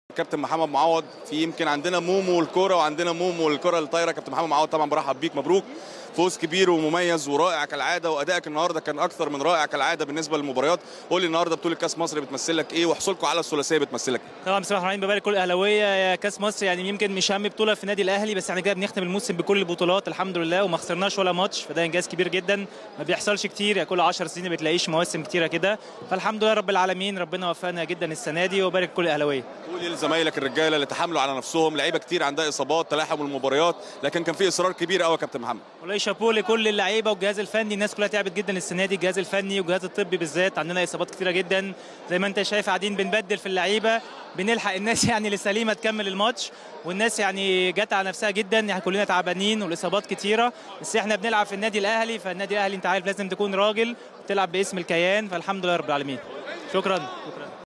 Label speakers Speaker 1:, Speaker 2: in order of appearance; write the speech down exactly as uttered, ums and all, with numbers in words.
Speaker 1: كابتن محمد معوض، في يمكن عندنا مومو الكوره وعندنا مومو الكره الطايره. كابتن محمد معوض طبعا برحب بيك، مبروك، فوز كبير ومميز ورائع كالعاده، وادائك النهارده كان اكثر من رائع كالعاده بالنسبه للمباريات. قول لي النهارده بطوله كاس مصر بتمثلك ايه، وحصولكم على الثلاثيه بتمثلك ايه؟
Speaker 2: طبعا بسم الله الرحمن الرحيم، ببارك كل الاهلاويه. يا كاس مصر يعني يمكن مش اهم بطوله في النادي الاهلي، بس احنا كده بنختم الموسم بكل البطولات الحمد لله، وما خسرناش ولا ماتش، فده انجاز كبير جدا ما بيحصلش كتير. يعني كل عشر سنين ما بتلاقيش مواسم كتيره كده، فالحمد لله رب العالمين، ربنا وفقنا جدا السنه دي، وبارك كل الاهلاويه.
Speaker 1: قول لي لزمايلك الرجاله اللي تحملوا على نفسهم، لعيبه كتير عندها اصابات تلاحم المباريات، لكن كان في اصرار كبير قوي يا كابتن محمد.
Speaker 2: والله شابوه لكل اللعيبه والجهاز الفني، الناس كلها تعبت جدا السنه دي، الجهاز الفني والجهاز الطبي بالذات، عندنا اصابات كتيره جدا زي ما انت شايف، قاعدين بنبدل في اللعيبه بنلحق الناس يعني اللي سليمه تكمل الماتش، والناس يعني جت على نفسها جدا، يعني كلنا تعبانين والاصابات كتيره، بس احنا بنلعب في النادي الاهلي، فالنادي الاهلي انت عارف لازم تكون راجل تلعب باسم الكيان، فالحمد لله رب العالمين. شكرا شكرا.